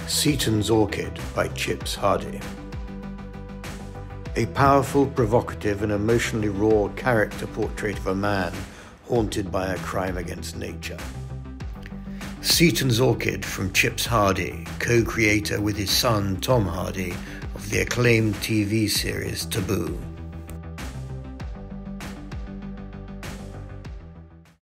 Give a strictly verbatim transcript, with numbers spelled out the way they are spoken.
Seaton's Orchid by Chips Hardy. A powerful, provocative and emotionally raw character portrait of a man haunted by a crime against nature. Seaton's Orchid from Chips Hardy, co-creator with his son Tom Hardy of the acclaimed T V series Taboo.